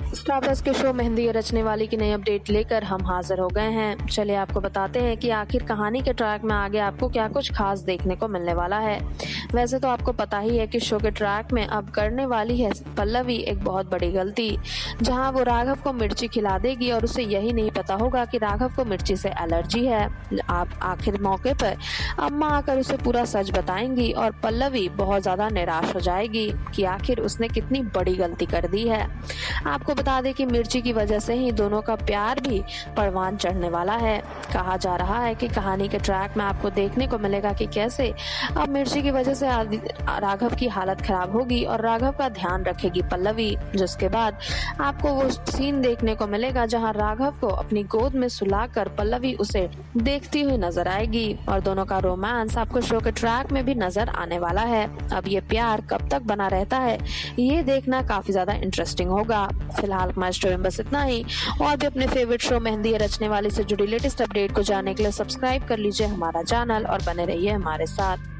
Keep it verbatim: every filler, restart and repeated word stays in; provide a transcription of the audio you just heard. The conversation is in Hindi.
स्टार प्लस के शो मेहंदी ये रचने वाली की नई अपडेट लेकर हम हाजिर हो गए हैं। चलिए आपको बताते हैं कि आखिर कहानी के ट्रैक में आगे आपको क्या कुछ खास देखने को मिलने वाला है। वैसे तो आपको पता ही है कि शो के ट्रैक में अब करने वाली है पल्लवी एक बहुत बड़ी गलती, जहां वो राघव को मिर्ची खिला देगी और उसे यही नहीं पता होगा कि राघव को मिर्ची से एलर्जी है। आप आखिर मौके पर अम्मा आकर उसे पूरा सच बताएंगी और पल्लवी बहुत ज्यादा निराश हो जाएगी कि आखिर उसने कितनी बड़ी गलती कर दी है। आपको बता दें कि मिर्ची की वजह से ही दोनों का प्यार भी परवान चढ़ने वाला है। कहा जा रहा है कि कहानी के ट्रैक में आपको देखने को मिलेगा कि कैसे अब मिर्ची की वजह से राघव की हालत खराब होगी और राघव का ध्यान रखेगी पल्लवी, जिसके बाद आपको वो सीन देखने को मिलेगा जहां राघव को अपनी गोद में सुलाकर पल्लवी उसे देखती हुई नजर आएगी और दोनों का रोमांस आपको शो के ट्रैक में भी नजर आने वाला है। अब ये प्यार कब तक बना रहता है ये देखना काफी ज्यादा इंटरेस्टिंग होगा। फिलहाल हमारे स्टोरी में बस इतना ही। और भी अपने फेवरेट शो मेहंदी ये रचने वाली से जुड़ी लेटेस्ट अपडेट को जानने के लिए सब्सक्राइब कर लीजिए हमारा चैनल और बने रहिए हमारे साथ।